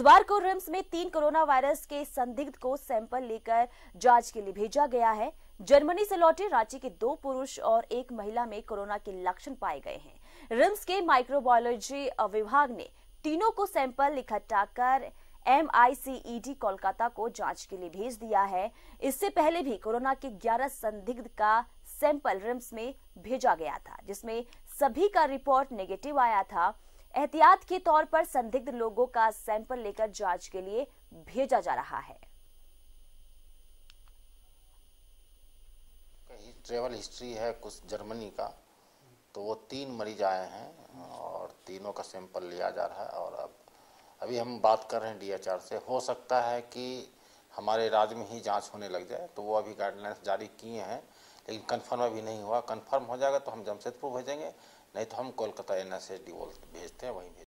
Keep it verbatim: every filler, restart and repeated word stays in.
बुधवार को रिम्स में तीन कोरोना वायरस के संदिग्ध को सैंपल लेकर जांच के लिए भेजा गया है। जर्मनी से लौटे रांची के दो पुरुष और एक महिला में कोरोना के लक्षण पाए गए हैं। रिम्स के माइक्रोबायोलॉजी विभाग ने तीनों को सैंपल इकट्ठा कर M I C E D Kolkata को जांच के लिए भेज दिया है। इससे पहले भी कोरोना के ग्यारह संदिग्ध का सैंपल रिम्स में भेजा गया था, जिसमें सभी का रिपोर्ट नेगेटिव आया था। एहतियात के तौर पर संदिग्ध लोगों का सैंपल लेकर जांच के लिए भेजा जा रहा है। ट्रेवल हिस्ट्री है कुछ जर्मनी का, तो वो तीन मरीज आए हैं और तीनों का सैंपल लिया जा रहा है। और अब अभी हम बात कर रहे हैं डी एच आर से। हो सकता है कि हमारे राज्य में ही जांच होने लग जाए, तो वो अभी गाइडलाइंस जारी किए हैं, लेकिन कंफर्म अभी नहीं हुआ। कंफर्म हो जाएगा तो हम जमशेदपुर भेजेंगे, नहीं तो हम कोलकाता एन एस डी भेजते हैं, वहीं भेज